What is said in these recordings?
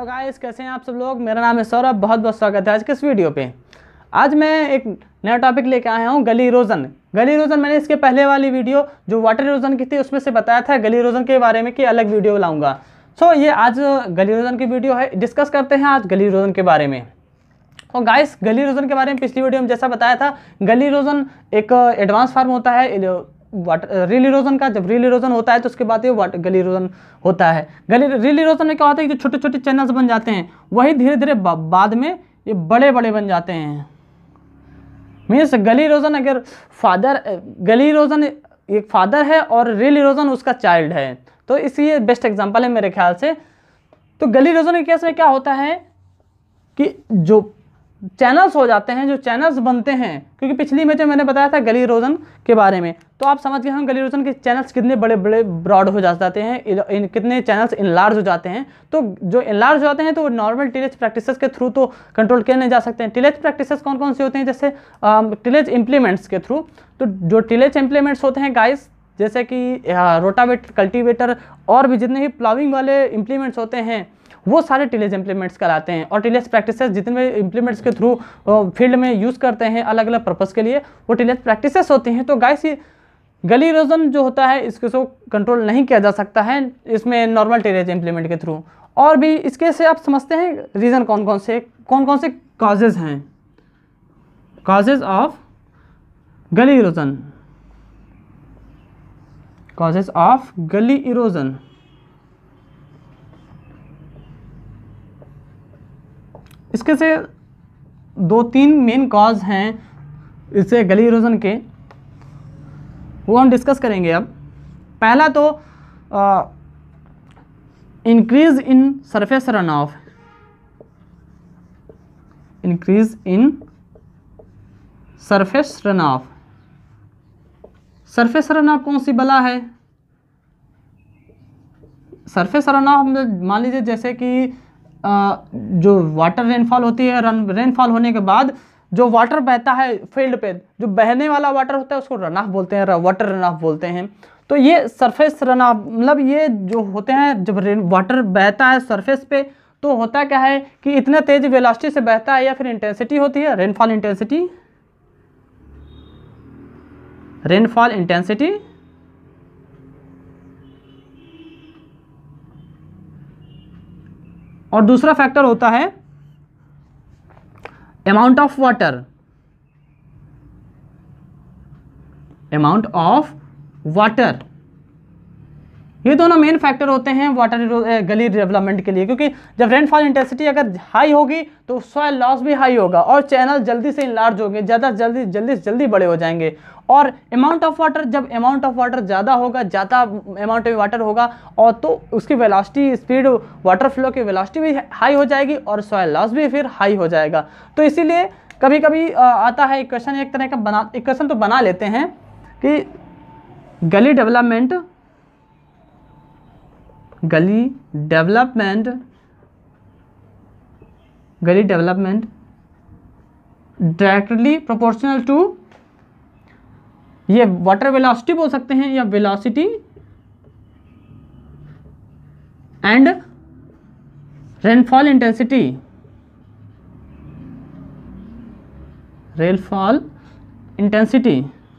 Hello guys, कैसे हैं आप सब लोग। मेरा नाम है सौरभ, बहुत बहुत स्वागत है आज के इस वीडियो पे। आज मैं एक नया टॉपिक लेके आया हूँ, गली इरोजन। गली इरोजन मैंने इसके पहले वाली वीडियो जो वाटर इरोजन की थी उसमें से बताया था गली इरोजन के बारे में कि अलग वीडियो लाऊंगा। सो ये आज गली इरोजन की वीडियो है, डिस्कस करते हैं आज गली इरोजन के बारे में। और गाइस, गली इरोजन के बारे में पिछली वीडियो में जैसा बताया था, गली इरोजन एक एडवांस फॉर्म होता है वाटर रील इरोजन का। जब रील इरोजन होता है तो उसके बाद ये गली इरोजन होता है। रील इरोजन में क्या होता है कि जो छोटे छोटे चैनल्स बन जाते हैं वही धीरे धीरे बाद में ये बड़े बड़े बन जाते हैं। मीन्स गली इरोजन अगर गली इरोजन एक फादर है और रील इरोजन उसका चाइल्ड है, तो इसलिए बेस्ट एग्जांपल है मेरे ख्याल से। तो गली इरोजन के केस में क्या होता है कि जो चैनल्स हो जाते हैं, जो चैनल्स बनते हैं, क्योंकि पिछली में जो मैंने बताया था गली इरोजन के बारे में, तो आप समझ गए हम गली इरोजन के चैनल्स कितने बड़े बड़े ब्रॉड हो जाते हैं, कितने चैनल्स इनलार्ज हो जाते हैं। तो जो इनलार्ज हो जाते हैं तो वो नॉर्मल टिलेज प्रैक्टिसेस के थ्रू तो कंट्रोल किए नहीं जा सकते हैं। टिलेज प्रैक्टिसेस कौन कौन से होते हैं, जैसे टिलेज इम्प्लीमेंट्स के थ्रू। तो जो टिलेज इम्प्लीमेंट्स होते हैं गाइस, जैसे कि रोटावेटर, कल्टीवेटर और भी जितने भी प्लाविंग वाले इम्प्लीमेंट्स होते हैं वो सारे टिलेज इम्प्लीमेंट्स कराते हैं। और टिलेज प्रैक्टिसेस जितने इम्प्लीमेंट्स के थ्रू फील्ड में यूज़ करते हैं अलग अलग पर्पस के लिए, वो टिलेज प्रैक्टिसेस होती हैं। तो गाइस, ये गली इरोजन जो होता है इसको कंट्रोल नहीं किया जा सकता है इसमें नॉर्मल टिलेज इम्प्लीमेंट के थ्रू। और भी इसके से आप समझते हैं रीज़न कौन कौन से कॉजेज़ हैं, causes of gully erosion, causes of gully erosion. इसके से 2-3 मेन कॉज हैं इससे गली इरोजन के, वो हम डिस्कस करेंगे अब। पहला तो increase in surface run off, increase in surface run off. Surface run off कौन सी बला है? सरफेस रन ऑफ मान लीजिए जैसे कि जो वाटर रेनफॉल होती है, रेनफॉल होने के बाद जो वाटर बहता है फील्ड पे, जो बहने वाला वाटर होता है उसको रन ऑफ बोलते हैं, वाटर रन ऑफ बोलते हैं। तो ये सरफेस रन ऑफ मतलब ये जो होते हैं, जब वाटर बहता है सरफेस पे तो होता क्या है कि इतने तेज वेलोसिटी से बहता है, या फिर इंटेंसिटी होती है रेनफॉल इंटेंसिटी, रेनफॉल इंटेंसिटी, और दूसरा फैक्टर होता है amount of water, amount of water. ये दोनों मेन फैक्टर होते हैं वाटर गली डेवलपमेंट के लिए, क्योंकि जब रेनफॉल इंटेंसिटी अगर हाई होगी तो सॉइल लॉस भी हाई होगा और चैनल जल्दी से इनलार्ज होंगे, जल्दी बड़े हो जाएंगे। और अमाउंट ऑफ वाटर, जब अमाउंट ऑफ वाटर ज़्यादा होगा, ज़्यादा अमाउंट ऑफ वाटर होगा, और तो उसकी वेलोसिटी, स्पीड, वाटर फ्लो की वेलोसिटी भी हाई हो जाएगी और सॉइल लॉस भी फिर हाई हो जाएगा। तो इसीलिए कभी कभी आता है इक्वेशन, एक तरह का इक्वेशन तो बना लेते हैं कि gully development directly proportional to, ये वाटर वेलोसिटी बोल सकते हैं या velocity and rainfall intensity, rainfall intensity.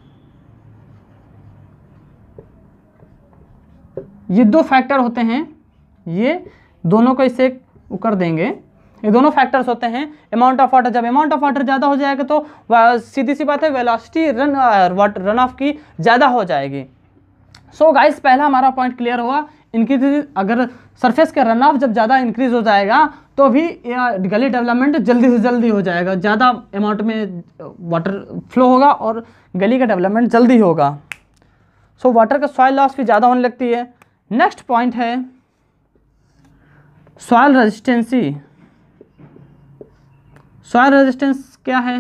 ये दो फैक्टर होते हैं, ये दोनों को इससे कर देंगे। ये दोनों फैक्टर्स होते हैं अमाउंट ऑफ वाटर। जब अमाउंट ऑफ वाटर ज़्यादा हो जाएगा तो सीधी सी बात है वेलोसिटी रन ऑफ की ज़्यादा हो जाएगी। सो गाइस, पहला हमारा पॉइंट क्लियर हुआ। इंक्रीज, अगर सरफेस का रन ऑफ जब ज़्यादा इंक्रीज हो जाएगा तो भी गली डेवलपमेंट जल्दी से जल्दी हो जाएगा, ज़्यादा अमाउंट में वाटर फ्लो होगा और गली का डेवलपमेंट जल्दी होगा। सो वाटर का सॉइल लॉस भी ज़्यादा होने लगती है। नेक्स्ट पॉइंट है सॉइल रेजिस्टेंसी। सॉइल रेजिस्टेंस क्या है?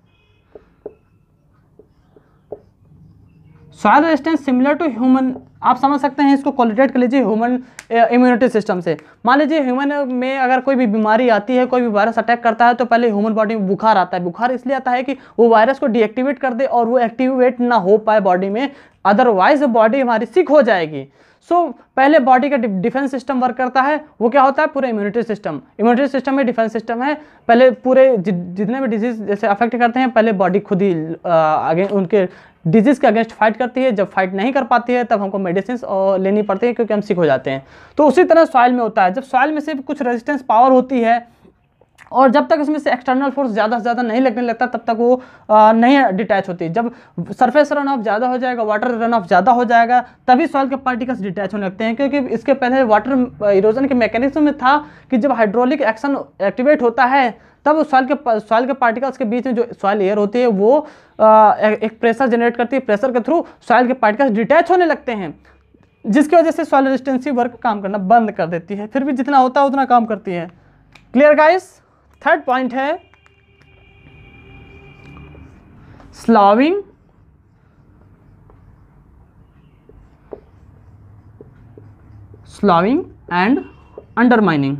Soil resistance similar to human, आप समझ सकते हैं इसको कोरिलेट कर लीजिए ह्यूमन इम्यूनिटी सिस्टम से। मान लीजिए ह्यूमन में अगर कोई भी बीमारी आती है, कोई भी वायरस अटैक करता है, तो पहले ह्यूमन बॉडी में बुखार आता है। बुखार इसलिए आता है कि वो वायरस को डीएक्टिवेट कर दे और वो एक्टिवेट ना हो पाए बॉडी में, अदरवाइज बॉडी हमारी सिक हो जाएगी। पहले बॉडी का डिफेंस सिस्टम वर्क करता है, वो क्या होता है, पूरा इम्यूनिटी सिस्टम में डिफेंस सिस्टम है। पहले पूरे जितने भी डिजीज जैसे अफेक्ट करते हैं, पहले बॉडी खुद ही आगे उनके डिजीज के अगेंस्ट फाइट करती है। जब फाइट नहीं कर पाती है तब हमको मेडिसिन लेनी पड़ती है, क्योंकि हम सिक हो जाते हैं। तो उसी तरह सॉइल में होता है, जब सॉइल में सिर्फ कुछ रेजिस्टेंस पावर होती है और जब तक उसमें से एक्सटर्नल फोर्स ज़्यादा से ज़्यादा नहीं लगने लगता तब तक वो नहीं डिटैच होती। जब सरफेस रन ऑफ ज़्यादा हो जाएगा, वाटर रन ऑफ ज़्यादा हो जाएगा, तभी सॉइल के पार्टिकल्स डिटैच होने लगते हैं। क्योंकि इसके पहले वाटर इरोजन के मैकेनिज्म में था कि जब हाइड्रोलिक एक्शन एक्टिवेट होता है तब सॉइल के पार्टिकल्स के बीच में जो सॉइल एयर होती है वो एक प्रेशर जनरेट करती है, प्रेशर के थ्रू सॉइल के पार्टिकल्स डिटैच होने लगते हैं, जिसकी वजह से सॉइल रेजिस्टेंसी वर्क काम करना बंद कर देती है। फिर भी जितना होता है उतना काम करती है। Clear guys? थर्ड पॉइंट है slowing and undermining.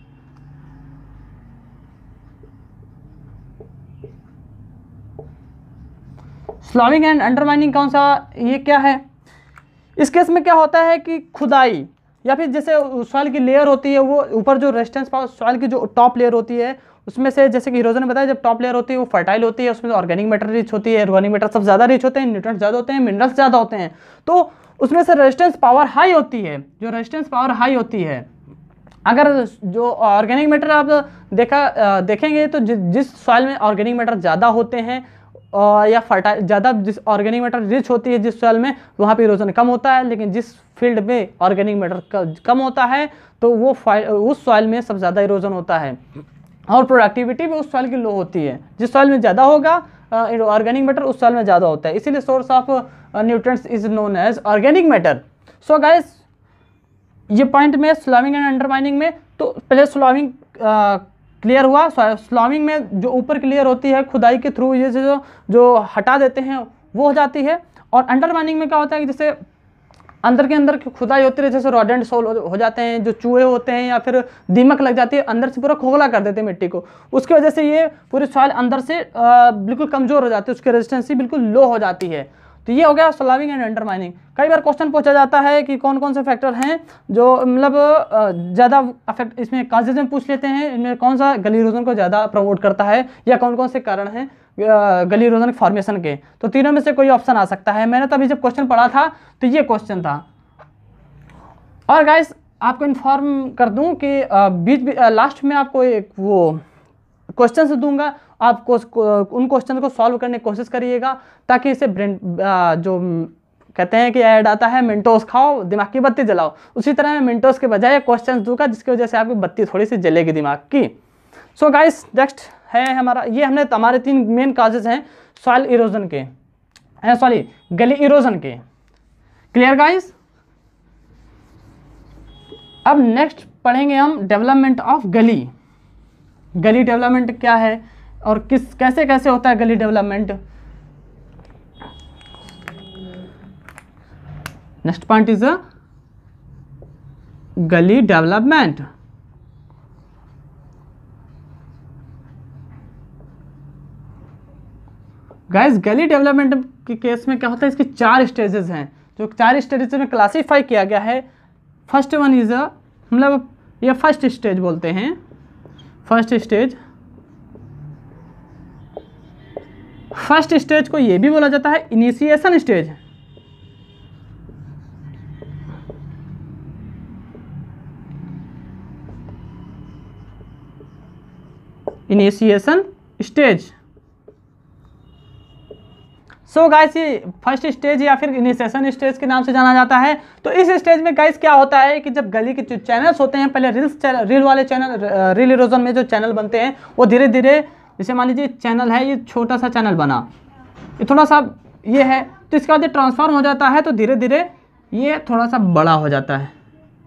Slowing and undermining कौन सा, ये क्या है? इस केस में क्या होता है कि खुदाई या फिर जैसे सॉइल की लेयर होती है, वो ऊपर जो रेजिस्टेंस पावर सॉइल की जो टॉप लेयर होती है उसमें से, जैसे कि इरोजन ने बताया, जब टॉप लेयर होती है वो फर्टाइल होती है, उसमें ऑर्गेनिक मैटर रिच होती है। ऑर्गेनिक मैटर सब ज़्यादा रिच होते हैं, न्यूट्रिएंट्स ज़्यादा होते हैं, मिनरल्स ज़्यादा होते हैं, तो उसमें से रेजिस्टेंस पावर हाई होती है। जो रेजिस्टेंस पावर हाई होती है, अगर जो ऑर्गेनिक मैटर आप देखेंगे तो जिस सॉइल में ऑर्गेनिक मैटर ज़्यादा होते हैं या फर्टाइल ज़्यादा, जिस ऑर्गेनिक मैटर रिच होती है जिस सॉइल में, वहाँ पे इरोजन कम होता है। लेकिन जिस फील्ड में ऑर्गेनिक मैटर कम होता है तो वो उस सॉइल में सबसे ज़्यादा इरोजन होता है और प्रोडक्टिविटी भी उस सॉइल की लो होती है। जिस सॉइल में ज़्यादा होगा ऑर्गेनिक मैटर, उस सॉइल में ज़्यादा होता है, इसीलिए source of nutrients is known as organic matter. So guys, ये पॉइंट में स्लॉविंग एंड अंडरमाइनिंग में, तो पहले स्लॉविंग क्लियर हुआ। स्लॉविंग में जो ऊपर की लेयर होती है खुदाई के थ्रू ये जो हटा देते हैं वो हो जाती है। और अंडरमाइनिंग में क्या होता है कि जैसे अंदर के अंदर की खुदाई होती है, जैसे रोडेंट सोल हो जाते हैं, जो चूहे होते हैं या फिर दीमक लग जाती है, अंदर से पूरा खोखला कर देते हैं मिट्टी को। उसकी वजह से ये पूरी सॉइल अंदर से बिल्कुल कमज़ोर हो जाती है, उसकी रेजिस्टेंसी बिल्कुल लो हो जाती है। तो ये हो गया स्लॉविंग एंड अंडरमाइनिंग। कई बार क्वेश्चन पूछा जाता है कि कौन कौन से फैक्टर हैं जो मतलब ज़्यादा अफेक्ट, इसमें काजेज में पूछ लेते हैं, इनमें कौन सा गली इरोजन को ज़्यादा प्रमोट करता है या कौन कौन से कारण हैं गली इरोजन फॉर्मेशन के। तो तीनों में से कोई ऑप्शन आ सकता है। मैंने तो अभी जब क्वेश्चन पढ़ा था तो ये क्वेश्चन था। और गाइस, आपको इन्फॉर्म कर दूं कि लास्ट में आपको एक वो क्वेश्चन दूंगा, आप उन क्वेश्चन को सॉल्व करने की कोशिश करिएगा, ताकि इसे ब्रेन जो कहते हैं कि ऐड आता है मिंटोस खाओ दिमाग की बत्ती जलाओ, उसी तरह मैं मिंटोस के बजाय क्वेश्चन दूंगा जिसकी वजह से आपकी बत्ती थोड़ी सी जलेगी दिमाग की। सो गाइस, नेक्स्ट है हमारा, ये हमने हमारे 3 मेन काजेज हैं सॉइल इरोजन के, सॉरी गली इरोजन के। Clear guys? अब नेक्स्ट पढ़ेंगे हम डेवलपमेंट ऑफ गली। गली डेवलपमेंट क्या है और कैसे कैसे होता है gully development. Next point is gully development. Guys, gully development के केस में क्या होता है, इसकी 4 स्टेजेस हैं, जो 4 स्टेजेस में क्लासीफाई किया गया है। फर्स्ट वन इज मतलब ये फर्स्ट स्टेज बोलते हैं। फर्स्ट स्टेज को ये भी बोला जाता है initiation stage. Initiation stage. So guys, ये फर्स्ट स्टेज या फिर इनिशिएशन स्टेज के नाम से जाना जाता है। तो इस स्टेज में गाइस क्या होता है कि जब गली के जो चैनल्स होते हैं, पहले रील वाले चैनल, रील इरोजन में जो चैनल बनते हैं वो धीरे धीरे, जैसे मान लीजिए चैनल है, ये छोटा सा चैनल बना, ये थोड़ा सा ये है, तो इसके बाद ये ट्रांसफॉर्म हो जाता है, तो धीरे धीरे ये थोड़ा सा बड़ा हो जाता है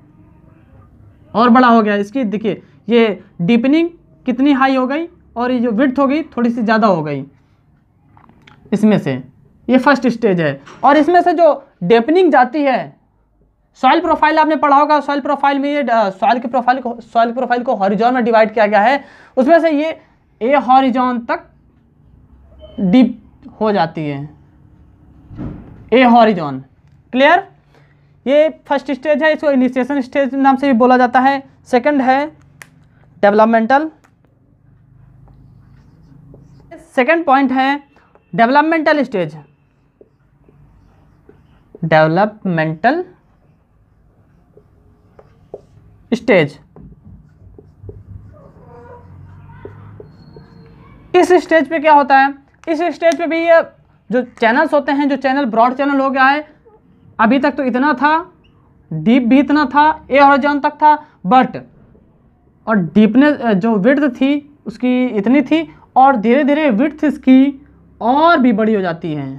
और बड़ा हो गया। इसकी देखिए ये डीपनिंग कितनी हाई हो गई और ये जो विड्थ हो गई थोड़ी सी ज़्यादा हो गई इसमें से। ये फर्स्ट स्टेज है। और इसमें से जो डेपनिंग जाती है, सॉइल प्रोफाइल आपने पढ़ा होगा, सॉइल प्रोफाइल में ये सॉइल प्रोफाइल को हॉरिजॉन में डिवाइड किया गया है, उसमें से ये ए हॉरिजॉन तक डीप हो जाती है, ए हॉरिजॉन। क्लियर? ये फर्स्ट स्टेज है, इसको इनिशिएशन स्टेज नाम से भी बोला जाता है। सेकंड है डेवलपमेंटल। सेकंड पॉइंट है डेवलपमेंटल स्टेज। डेवलपमेंटल स्टेज, इस स्टेज पे क्या होता है, इस स्टेज पे भी ये जो चैनल्स होते हैं, जो चैनल ब्रॉड चैनल हो गया है, अभी तक तो इतना था, डीप भी इतना था, ए हॉरिजॉन तक था, बट और डीपनेस जो विड्थ थी उसकी इतनी थी, और धीरे धीरे विड्थ इसकी और भी बड़ी हो जाती है,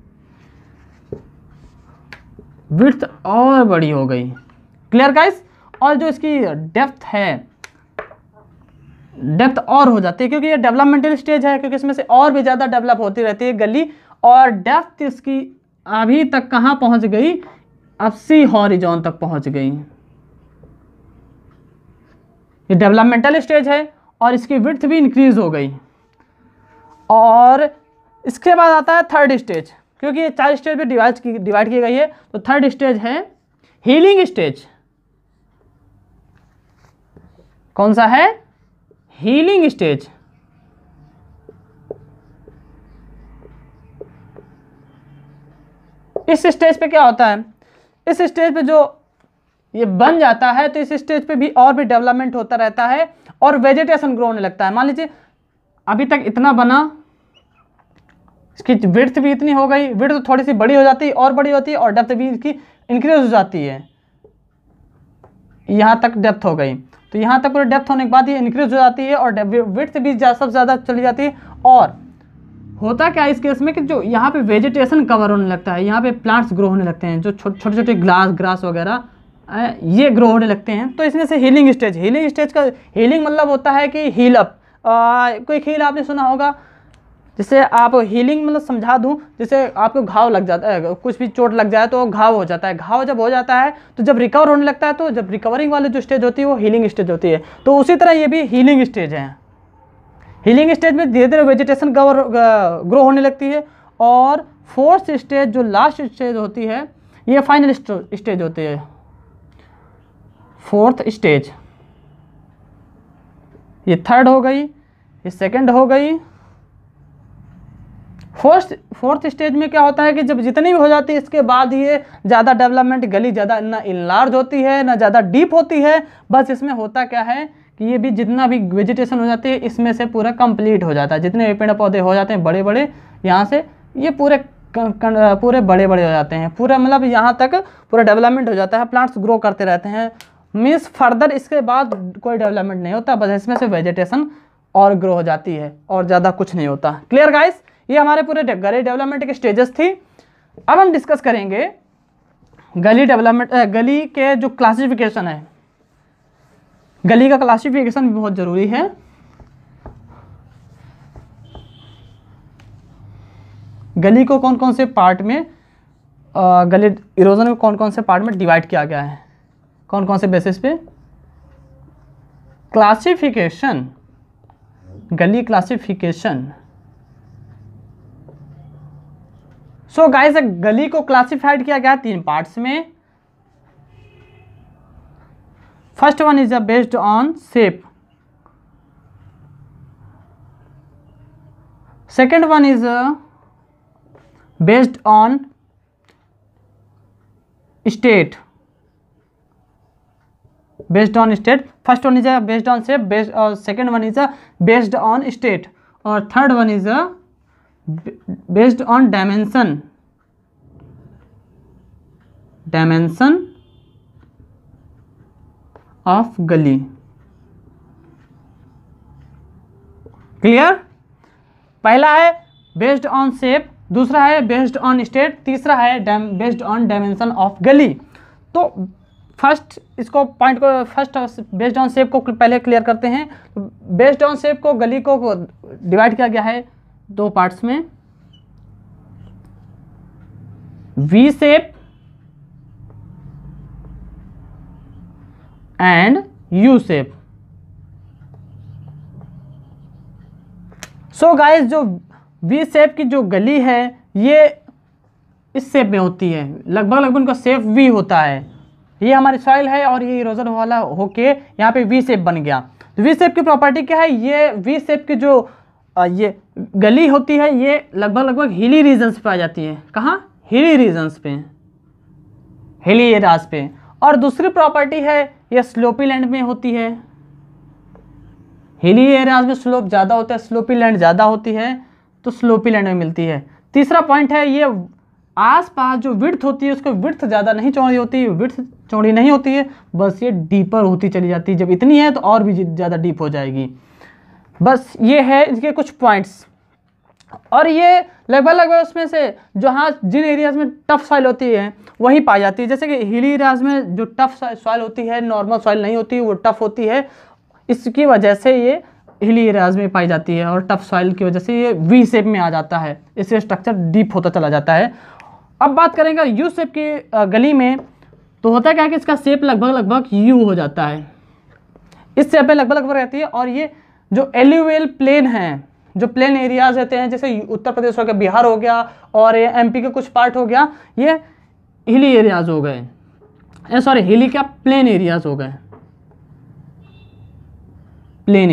विड्थ और बड़ी हो गई। Clear guys? और जो इसकी डेप्थ है, डेप्थ और हो जाती है, क्योंकि ये डेवलपमेंटल स्टेज है, क्योंकि इसमें से और भी ज़्यादा डेवलप होती रहती है गली। और डेप्थ इसकी अभी तक कहाँ पहुँच गई, 80 हॉरिजॉन तक पहुँच गई। ये डेवलपमेंटल स्टेज है और इसकी विड्थ भी इंक्रीज हो गई। और इसके बाद आता है थर्ड स्टेज, क्योंकि ये 4 स्टेज में डिवाइड की गई है। तो थर्ड स्टेज है हीलिंग स्टेज। कौन सा है? Healing stage. इस स्टेज पे क्या होता है, इस स्टेज पे जो ये बन जाता है, तो इस स्टेज पे भी और भी डेवलपमेंट होता रहता है और वेजिटेशन ग्रो होने लगता है। मान लीजिए अभी तक इतना बना, इसकी विड्थ भी इतनी हो गई, विड्थ थोड़ी सी बड़ी हो जाती है और बड़ी होती है, और डेप्थ भी इसकी इंक्रीज हो जाती है। यहाँ तक डेप्थ हो गई, तो यहाँ तक पूरे डेप्थ होने के बाद ये इंक्रीज हो जाती है और विड्थ भी सबसे ज़्यादा चली जाती है। और होता क्या है इस केस में कि जो यहाँ पे वेजिटेशन कवर होने लगता है, यहाँ पे प्लांट्स ग्रो होने लगते हैं, जो छोटे छोटे ग्रास वगैरह ये ग्रो होने लगते हैं। तो इसमें से हीलिंग स्टेज, हीलिंग स्टेज का हीलिंग मतलब होता है कि हील अप। कोई हील आपने सुना होगा, जिससे आप हीलिंग मतलब समझा दूं, जैसे आपको घाव लग जाता है, कुछ भी चोट लग जाए तो घाव हो जाता है। घाव जब हो जाता है तो जब रिकवर होने लगता है, तो जब रिकवरिंग वाली जो स्टेज होती है वो हीलिंग स्टेज होती है। तो उसी तरह ये भी हीलिंग स्टेज है। हीलिंग स्टेज में धीरे धीरे वेजिटेशन ग्रो होने लगती है। और फोर्थ स्टेज जो लास्ट स्टेज होती है, ये फाइनल स्टेज होती है। फोर्थ स्टेज, ये थर्ड हो गई, ये सेकंड हो गई। फोर्थ स्टेज में क्या होता है कि जब जितनी भी हो जाती है, इसके बाद ये ज़्यादा डेवलपमेंट गली ज़्यादा ना इनलार्ज होती है ना ज़्यादा डीप होती है। बस इसमें होता क्या है कि ये भी जितना भी वेजिटेशन हो जाती है इसमें से पूरा कंप्लीट हो जाता है। जितने भी पेड़ पौधे हो जाते हैं बड़े बड़े, यहाँ से ये पूरे बड़े बड़े हो जाते हैं, पूरा मतलब यहाँ तक पूरा डेवलपमेंट हो जाता है। प्लांट्स ग्रो करते रहते हैं, मीन्स फर्दर इसके बाद कोई डेवलपमेंट नहीं होता, बस इसमें से वेजिटेशन और ग्रो हो जाती है और ज़्यादा कुछ नहीं होता। Clear guys? ये हमारे पूरे गली डेवलपमेंट की स्टेजेस थी। अब हम डिस्कस करेंगे गली डेवलपमेंट, गली के जो क्लासिफिकेशन है। गली का क्लासिफिकेशन भी बहुत ज़रूरी है। गली को कौन कौन से पार्ट में, गली इरोजन को कौन कौन से पार्ट में डिवाइड किया गया है, कौन कौन से बेसिस पे। क्लासिफिकेशन, गली क्लासिफिकेशन। सो गाइस, गली को क्लासिफाइड किया गया 3 पार्ट्स में। First one is based on shape, second one is based on state, based on state. First one is based on shape, based, और second one is based on state, और third one is based on dimension, dimension of gully. Clear? पहला है based on shape, दूसरा है based on state, तीसरा है based on dimension of गली। तो फर्स्ट इसको पॉइंट को, फर्स्ट बेस्ड ऑन शेप को पहले क्लियर करते हैं। बेस्ड ऑन शेप को, गली को डिवाइड किया गया है 2 पार्ट्स में, V shape and U shape. So guys, जो वी शेप की जो गली है, ये इस शेप में होती है, लगभग लगभग उनका शेप वी होता है। ये हमारी सॉइल है और ये इरोजन वाला होके यहाँ पे वी शेप बन गया। तो वी शेप की प्रॉपर्टी क्या है, ये वी शेप की जो ये गली होती है ये लगभग लगभग हिली रीजन्स पे आ जाती है। कहाँ? हिली रीजन्स पे, हिली एरियाज पे। और दूसरी प्रॉपर्टी है ये स्लोपी लैंड में होती है। हिली एरियाज में स्लोप ज़्यादा होता है, स्लोपी लैंड ज़्यादा होती है, तो स्लोपी लैंड में मिलती है। तीसरा पॉइंट है ये आसपास जो विड्थ होती है उसको विड्थ ज़्यादा नहीं चौड़ी होती, विड्थ चौड़ी नहीं होती है, बस ये डीपर होती चली जाती है। जब इतनी है तो और भी ज़्यादा डीप हो जाएगी। बस ये है इनके कुछ पॉइंट्स। और ये लगभग लगभग उसमें से जहाँ जिन एरियाज़ में टफ सॉइल होती है वही पाई जाती है। जैसे कि हिली एरियाज़ में जो टफ सॉइल होती है, नॉर्मल सॉइल नहीं होती, वो टफ होती है, इसकी वजह से ये हिली एरियाज में पाई जाती है। और टफ सॉइल की वजह से ये वी शेप में आ जाता है, इससे स्ट्रक्चर डीप होता चला जाता है। अब बात करेंगे यू शेप की गली में, तो होता क्या है कि इसका शेप लगभग लगभग यू हो जाता है, इस शेप में लगभग लगभग रहती है। और ये जो एल्यूवियल प्लेन हैं, जो प्लेन एरियाज रहते हैं, जैसे उत्तर प्रदेश हो गया, बिहार हो गया और ये एमपी के कुछ पार्ट हो गया, ये हिली एरियाज हो गए, सॉरी हिली क्या, प्लेन एरियाज हो गए, प्लेन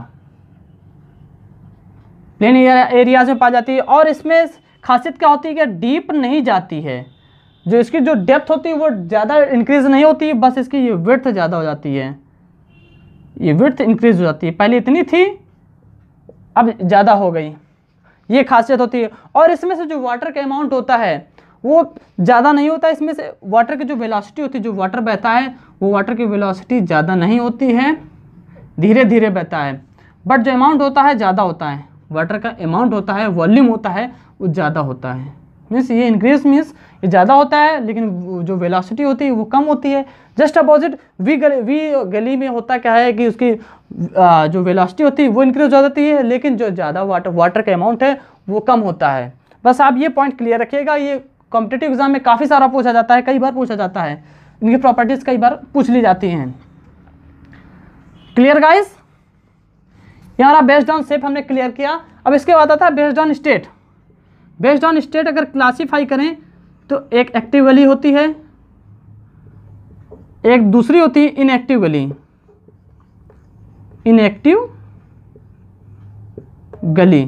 एरियाज में पाई जाती है। और इसमें खासियत क्या होती है कि डीप नहीं जाती है, जो इसकी जो डेप्थ होती है वो ज़्यादा इंक्रीज नहीं होती है, बस इसकी ये विड्थ ज़्यादा हो जाती है, ये विड्थ इंक्रीज हो जाती है। पहले इतनी थी, अब ज़्यादा हो गई, ये खासियत होती है। और इसमें से जो वाटर का अमाउंट होता है वो ज़्यादा नहीं होता है। इसमें से वाटर की जो वेलोसिटी होती है, जो वाटर बहता है वो वाटर की वेलोसिटी ज़्यादा नहीं होती है, धीरे धीरे बहता है, बट जो अमाउंट होता है ज़्यादा होता है। वाटर का अमाउंट होता है, वॉल्यूम होता है, वो ज़्यादा होता है। मीन्स ये इंक्रीज मीन्स ये ज़्यादा होता है, लेकिन जो वेलोसिटी होती है वो कम होती है। जस्ट अपोजिट वी गली में होता क्या है कि उसकी जो वेलोसिटी होती है वो इंक्रीज हो जाती है, लेकिन जो ज़्यादा वाटर का अमाउंट है वो कम होता है। बस आप ये पॉइंट क्लियर रखिएगा, ये कॉम्पिटिटिव एग्जाम में काफ़ी सारा पूछा जाता है, कई बार पूछा जाता है, इनकी प्रॉपर्टीज़ कई बार पूछ ली जाती हैं। Clear guys? यहाँ बेस्ड ऑन शेप हमने क्लियर किया। अब इसके बाद आता है based on state. Based on state अगर क्लासीफाई करें तो एक एक्टिव गली होती है, एक दूसरी होती है इनएक्टिव गली। इनएक्टिव गली,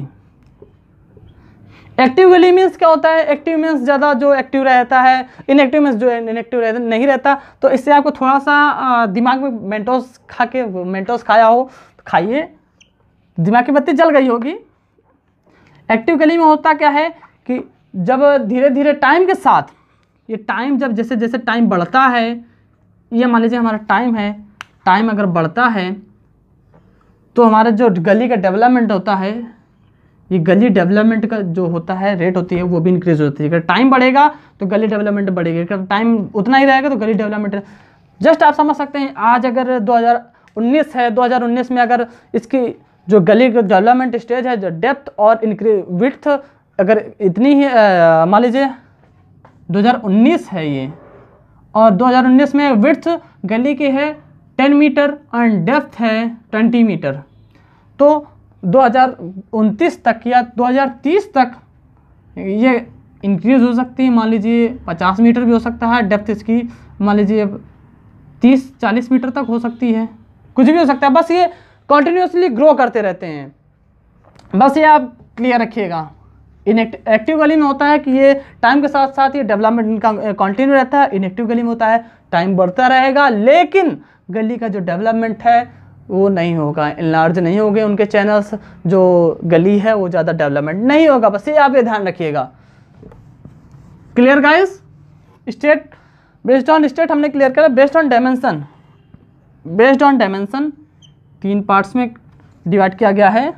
एक्टिव गली मीन्स क्या होता है? एक्टिव मीन्स ज़्यादा जो एक्टिव रहता है, इनएक्टिव मीन्स जो इनएक्टिव नहीं रहता। तो इससे आपको थोड़ा सा दिमाग में मेंटोस खाया हो तो खाइए, दिमाग की बत्ती जल गई होगी। एक्टिव गली में होता क्या है कि जब धीरे धीरे टाइम के साथ, ये टाइम जब जैसे जैसे टाइम बढ़ता है, ये मान लीजिए हमारा टाइम है, टाइम अगर बढ़ता है तो हमारा जो गली का डेवलपमेंट होता है, ये गली डेवलपमेंट का जो होता है रेट होती है वो भी इंक्रीज होती है। अगर टाइम बढ़ेगा तो गली डेवलपमेंट बढ़ेगी, अगर टाइम उतना ही रहेगा तो गली डेवलपमेंट। जस्ट आप समझ सकते हैं, आज अगर 2019 है, 2019 में अगर इसकी जो गली का डेवलपमेंट स्टेज है, जो डेप्थ और इंक्रीज विड्थ अगर इतनी ही मान लीजिए 2019 है ये, और 2019 में विड्थ गली की है 10 मीटर और डेप्थ है 20 मीटर, तो 2029 तक या 2030 तक ये इंक्रीज हो सकती है। मान लीजिए 50 मीटर भी हो सकता है डेप्थ इसकी, मान लीजिए 30-40 मीटर तक हो सकती है, कुछ भी हो सकता है। बस ये कॉन्टिन्यूसली ग्रो करते रहते हैं, बस ये आप क्लियर रखिएगा। एक्टिव गली में होता है कि ये टाइम के साथ साथ ये डेवलपमेंट इनका कंटिन्यू रहता है। इनएक्टिव गली में होता है टाइम बढ़ता रहेगा, लेकिन गली का जो डेवलपमेंट है वो नहीं होगा, इनलार्ज नहीं होंगे उनके चैनल्स, जो गली है वो ज़्यादा डेवलपमेंट नहीं होगा। बस ये आप ये ध्यान रखिएगा। Clear guys? State, based on state हमने क्लियर करा। Based on dimension, based on dimension 3 parts में डिवाइड किया गया है।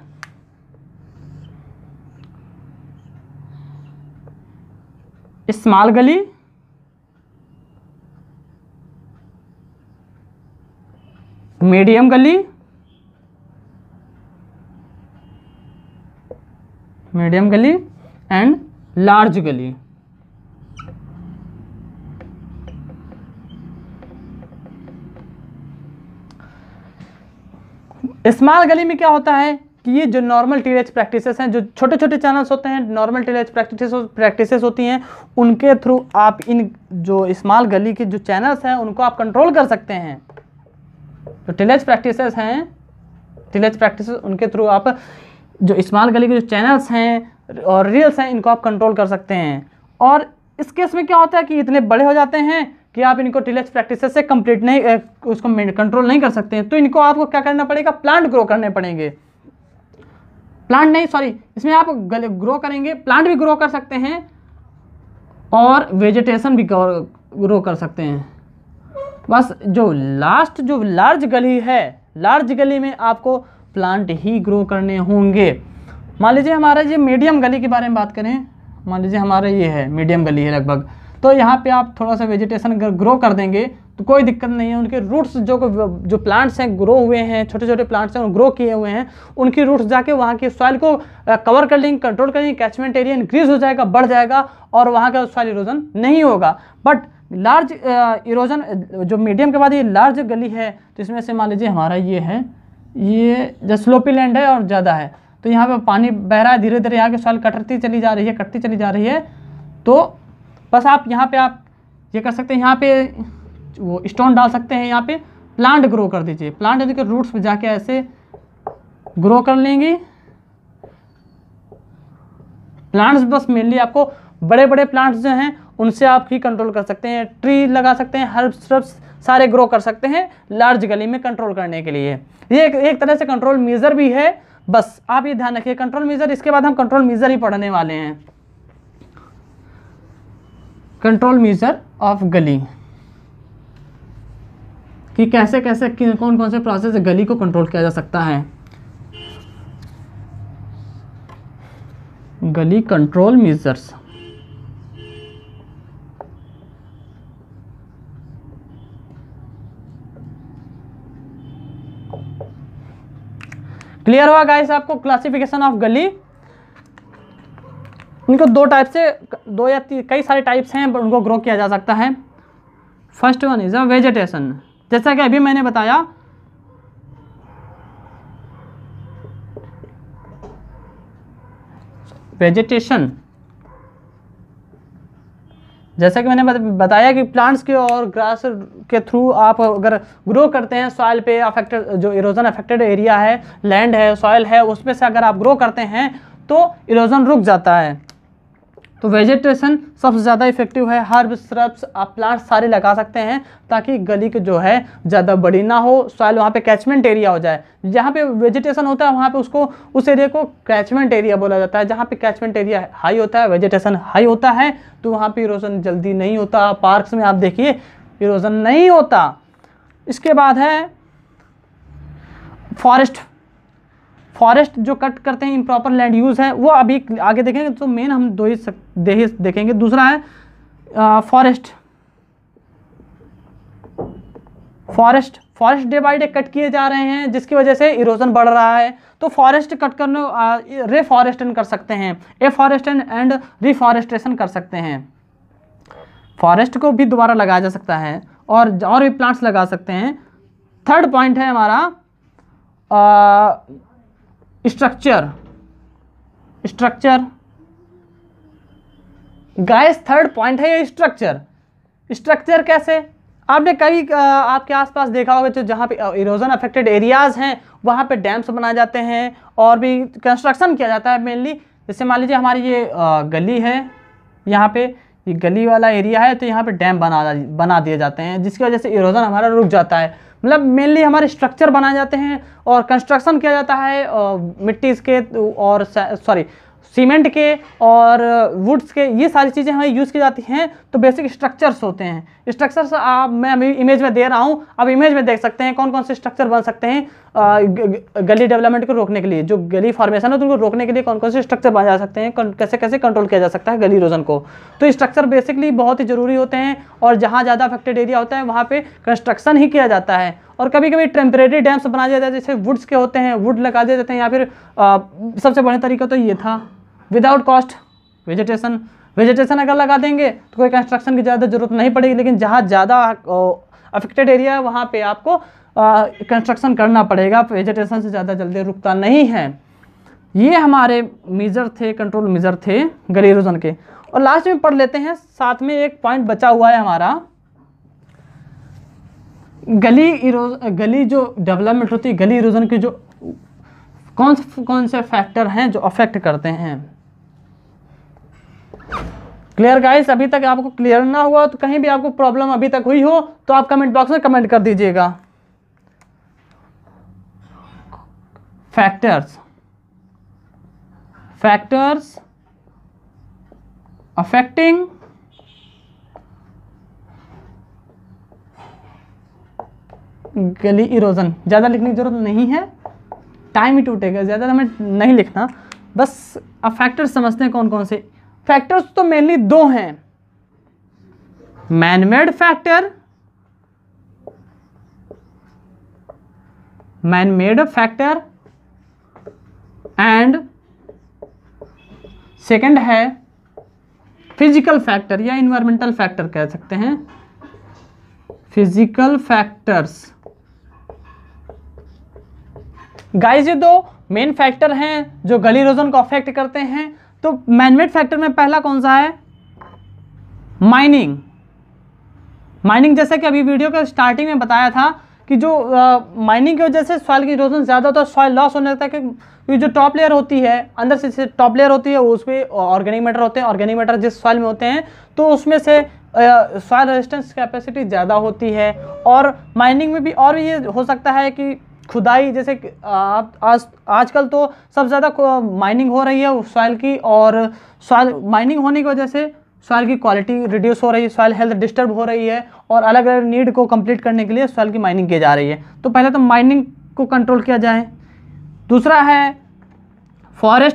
स्मॉल गली, मीडियम गली, एंड लार्ज गली। स्मॉल गली में क्या होता है कि ये जो नॉर्मल टीलेज प्रैक्टिसेस हैं, जो छोटे छोटे चैनल्स होते हैं, नॉर्मल टीलेज प्रैक्टिसेस होती हैं, उनके थ्रू आप इन जो स्मॉल गली के जो चैनल्स हैं उनको आप कंट्रोल कर सकते हैं। तो टीलेज प्रैक्टिसेस हैं, टीलेज प्रैक्टिसेस उनके थ्रू आप जो स्मॉल गली के जो चैनल्स हैं और रील्स हैं इनको आप कंट्रोल कर सकते हैं। और इस केस में क्या होता है कि इतने बड़े हो जाते हैं कि आप इनको टीलेज प्रैक्टिसेस से कंप्लीट नहीं उसको कंट्रोल नहीं कर सकते हैं। तो इनको आपको क्या करना पड़ेगा, प्लांट ग्रो करने पड़ेंगे। प्लांट नहीं, सॉरी, इसमें आप ग्रो करेंगे, प्लांट भी ग्रो कर सकते हैं और वेजिटेशन भी ग्रो कर सकते हैं। बस जो लार्ज गली है, लार्ज गली में आपको प्लांट ही ग्रो करने होंगे। मान लीजिए हमारा ये मीडियम गली के बारे में बात करें, मान लीजिए हमारा ये है मीडियम गली है लगभग, तो यहाँ पे आप थोड़ा सा वेजिटेशन अगर ग्रो कर देंगे तो कोई दिक्कत नहीं है। उनके रूट्स जो प्लांट्स हैं ग्रो हुए हैं, छोटे छोटे प्लांट्स हैं ग्रो किए हुए हैं, उनकी रूट्स जाके वहाँ की सॉइल को कवर कर लेंगे, कंट्रोल करेंगे, कैचमेंट एरिया इंक्रीज हो जाएगा, बढ़ जाएगा और वहाँ का सॉइल इरोजन नहीं होगा। बट लार्ज इरोजन जो मीडियम के बाद ये लार्ज गली है, तो इसमें से मान लीजिए हमारा ये है, ये जो स्लोपी लैंड है और ज़्यादा है, तो यहाँ पे पानी बह रहा है, धीरे धीरे यहाँ की सॉइल कटती चली जा रही है। तो बस आप यहाँ पे आप ये कर सकते हैं, यहाँ पे वो स्टोन डाल सकते हैं, यहाँ पे प्लांट ग्रो कर दीजिए। प्लांट यदि के रूट्स पे जाके ऐसे ग्रो कर लेंगे। प्लांट्स बस मेनली आपको बड़े बड़े प्लांट्स जो हैं उनसे आप ही कंट्रोल कर सकते हैं। ट्री लगा सकते हैं, हर्ब्स श्रब्स सारे ग्रो कर सकते हैं लार्ज गली में कंट्रोल करने के लिए। ये एक तरह से कंट्रोल मेजर भी है। बस आप ये ध्यान रखिए, कंट्रोल मेजर, इसके बाद हम कंट्रोल मेजर ही पढ़ने वाले हैं। कंट्रोल मेजर ऑफ गली कि कैसे कैसे कौन कौन से प्रोसेस से गली को कंट्रोल किया जा सकता है। गली कंट्रोल मेजर्स, क्लियर हुआ गाइस आपको क्लासिफिकेशन ऑफ गली? इनको दो टाइप से, दो या कई सारे टाइप्स हैं उनको ग्रो किया जा सकता है। First one is a vegetation, जैसा कि अभी मैंने बताया वेजिटेशन, जैसा कि मैंने बताया कि प्लांट्स के और ग्रास के थ्रू आप अगर ग्रो करते हैं सॉइल पे अफेक्टेड, जो इरोजन अफेक्टेड एरिया है, लैंड है, सॉइल है, उसमें से अगर आप ग्रो करते हैं तो इरोजन रुक जाता है। तो वेजिटेशन सबसे ज़्यादा इफेक्टिव है। हर्ब श्रब्स आप प्लांट्स सारे लगा सकते हैं ताकि गली के जो है ज़्यादा बड़ी ना हो, सॉइल वहाँ पे कैचमेंट एरिया हो जाए। जहाँ पे वेजिटेशन होता है वहाँ पे उसको, उस एरिया को कैचमेंट एरिया बोला जाता है। जहाँ पे कैचमेंट एरिया हाई होता है, वेजिटेशन हाई होता है, तो वहाँ पे इरोजन जल्दी नहीं होता। पार्क्स में आप देखिए इरोजन नहीं होता। इसके बाद है फॉरेस्ट जो कट करते हैं, इम्प्रॉपर लैंड यूज़ है, वो अभी आगे देखेंगे। तो मेन हम दो ही देखेंगे। दूसरा है forest day by day cut किए जा रहे हैं जिसकी वजह से इरोजन बढ़ रहा है। तो फॉरेस्ट कट करने रेफॉरेस्टेशन कर सकते हैं, एफॉरेस्टेशन एंड रिफॉरेस्टेशन कर सकते हैं। फॉरेस्ट को भी दोबारा लगाया जा सकता है और भी प्लांट्स लगा सकते हैं। थर्ड पॉइंट है हमारा स्ट्रक्चर गाइस, थर्ड पॉइंट है ये स्ट्रक्चर कैसे? आपने कभी आपके आसपास देखा होगा जो जहाँ पे इरोजन अफेक्टेड एरियाज हैं वहाँ पे डैम्स बनाए जाते हैं और भी कंस्ट्रक्शन किया जाता है मेनली। जैसे मान लीजिए हमारी ये गली है, यहाँ पे ये गली वाला एरिया है, तो यहाँ पे डैम बना दिए जाते हैं जिसकी वजह से इरोजन हमारा रुक जाता है। मतलब मेनली हमारे स्ट्रक्चर बनाए जाते हैं और कंस्ट्रक्शन किया जाता है मिट्टी के और सीमेंट के और वुड्स के, ये सारी चीज़ें हमें यूज़ की जाती हैं। तो बेसिक स्ट्रक्चर्स होते हैं। स्ट्रक्चर्स मैं अभी इमेज में दे रहा हूँ, अब इमेज में देख सकते हैं कौन कौन से स्ट्रक्चर बन सकते हैं गली डेवलपमेंट को रोकने के लिए। जो गली फॉर्मेशन है तो उनको रोकने के लिए कौन कौन से स्ट्रक्चर बनाए जा सकते हैं, कैसे कैसे कंट्रोल किया जा सकता है गली इरोजन को। तो स्ट्रक्चर बेसिकली बहुत ही ज़रूरी होते हैं और जहाँ ज़्यादा अफेक्टेड एरिया होता है वहाँ पर कंस्ट्रक्शन ही किया जाता है। और कभी कभी टेम्परेरी डैम्स बनाए जाते हैं, जैसे वुड्स के होते हैं, वुड लगा दिए जाते हैं, या फिर सबसे बढ़िया तरीका तो ये था विदाउट कॉस्ट वेजिटेशन अगर लगा देंगे तो कोई कंस्ट्रक्शन की ज़्यादा ज़रूरत नहीं पड़ेगी। लेकिन जहाँ ज़्यादा अफेक्टेड एरिया है वहाँ पे आपको कंस्ट्रक्शन करना पड़ेगा। वेजिटेशन से ज़्यादा जल्दी रुकता नहीं है। ये हमारे मेजर थे, कंट्रोल मेजर थे गली इरोजन के। और लास्ट में पढ़ लेते हैं, साथ में एक पॉइंट बचा हुआ है हमारा, गली जो डेवलपमेंट होती है, गली इरोजन के जो कौन से फैक्टर हैं जो अफेक्ट करते हैं। Clear guys? अभी तक आपको क्लियर ना हुआ तो कहीं भी आपको प्रॉब्लम अभी तक हुई हो तो आप कमेंट बॉक्स में कमेंट कर दीजिएगा। Factors affecting gully erosion. ज़्यादा लिखने की जरूरत नहीं है, टाइम ही टूटेगा, ज़्यादा हमें नहीं लिखना, बस अब फैक्टर्स समझते हैं कौन कौन से। फैक्टर्स तो मेनली दो हैं, man made factor and second है फिजिकल फैक्टर या इन्वायरमेंटल फैक्टर कह सकते हैं। फिजिकल फैक्टर्स गाइस, ये दो मेन फैक्टर हैं जो गली इरोजन को अफेक्ट करते हैं। तो मैनमेड फैक्टर में पहला कौन सा है? माइनिंग जैसे कि अभी वीडियो के स्टार्टिंग में बताया था कि जो माइनिंग की वजह से सॉइल की इरोजन ज़्यादा होता है, सॉइल लॉस होने लगता है, क्योंकि जो टॉप लेयर होती है, अंदर से टॉप लेयर होती है, उस पर ऑर्गेनिक मैटर होते हैं। ऑर्गेनिक मैटर जिस सॉइल में होते हैं तो उसमें से सॉइल रेजिस्टेंस कैपेसिटी ज़्यादा होती है। और माइनिंग में भी और ये हो सकता है कि खुदाई, जैसे आजकल तो सब ज़्यादा माइनिंग हो रही है सॉइल की, और सॉइल माइनिंग होने की वजह से सॉइल की क्वालिटी रिड्यूस हो रही है, सॉइल हेल्थ डिस्टर्ब हो रही है, और अलग अलग नीड को कंप्लीट करने के लिए सॉइल की माइनिंग की जा रही है। तो पहले तो माइनिंग को कंट्रोल किया जाए। दूसरा है फॉरेस्ट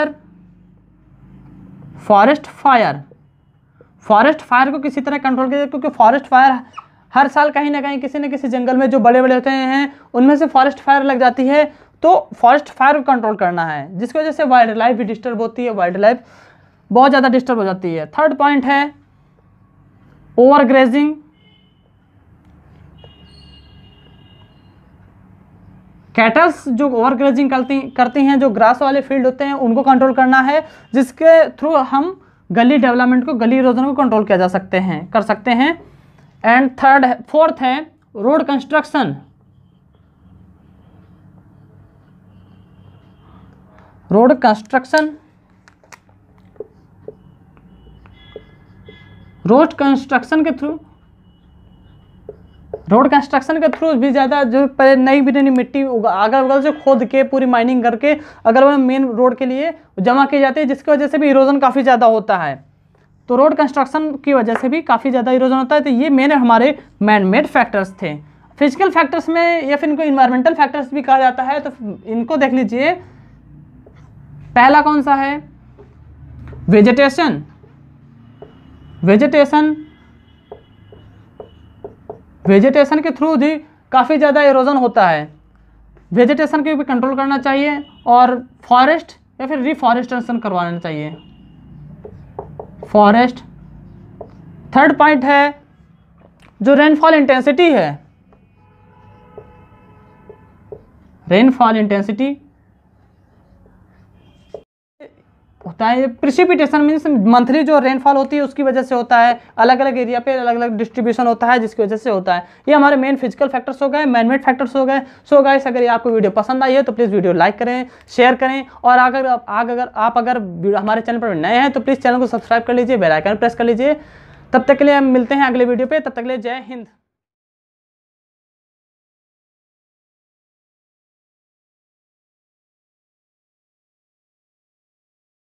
फायर को किसी तरह कंट्रोल किया जाए, क्योंकि फॉरेस्ट फायर हर साल कहीं ना कहीं किसी न किसी जंगल में जो बड़े बड़े होते हैं उनमें से फॉरेस्ट फायर लग जाती है। तो फॉरेस्ट फायर को कंट्रोल करना है, जिसकी वजह से वाइल्ड लाइफ भी डिस्टर्ब होती है, वाइल्ड लाइफ बहुत ज़्यादा डिस्टर्ब हो जाती है। थर्ड पॉइंट है ओवरग्रेजिंग। कैटल्स जो ओवरग्रेजिंग करती हैं, जो ग्रास वाले फील्ड होते हैं, उनको कंट्रोल करना है, जिसके थ्रू हम गली डेवलपमेंट को, गली इरोजन को कंट्रोल किया जा सकते हैं, कर सकते हैं। एंड फोर्थ है रोड कंस्ट्रक्शन। रोड कंस्ट्रक्शन के थ्रू भी ज़्यादा जो पहले नई मिट्टी अगल बगल से खोद के पूरी माइनिंग करके अगर वो मेन रोड के लिए जमा की जाती है, जिसकी वजह से भी इरोजन काफ़ी ज़्यादा होता है। तो रोड कंस्ट्रक्शन की वजह से भी काफ़ी ज़्यादा इरोजन होता है। तो ये मेन हमारे मैन मेड फैक्टर्स थे। फिजिकल फैक्टर्स में या फिर इनको इन्वायरमेंटल फैक्टर्स भी कहा जाता है। तो इनको देख लीजिए, पहला कौन सा है? वेजिटेशन के थ्रू भी काफ़ी ज़्यादा इरोजन होता है। वेजिटेशन को भी कंट्रोल करना चाहिए, और फॉरेस्ट या फिर रिफॉरेस्टेशन करवाना चाहिए। फॉरेस्ट। थर्ड पॉइंट है जो रेनफॉल इंटेंसिटी है। रेनफॉल इंटेंसिटी होता है, प्रिसिपिटेशन मीन्स मंथली जो रेनफॉल होती है उसकी वजह से होता है, अलग अलग एरिया पे अलग अलग डिस्ट्रीब्यूशन होता है, जिसकी वजह से होता है। ये हमारे मेन फिजिकल फैक्टर्स हो गए, मैनमेड फैक्टर्स हो गए। सो गाइस, अगर ये आपको वीडियो पसंद आई है तो प्लीज़ वीडियो लाइक करें, शेयर करें, और अगर आप हमारे चैनल पर नए हैं तो प्लीज़ चैनल को सब्सक्राइब कर लीजिए, बेल आइकन प्रेस कर लीजिए। तब तक के लिए हम मिलते हैं अगले वीडियो पे, तब तक के लिए जय हिंद।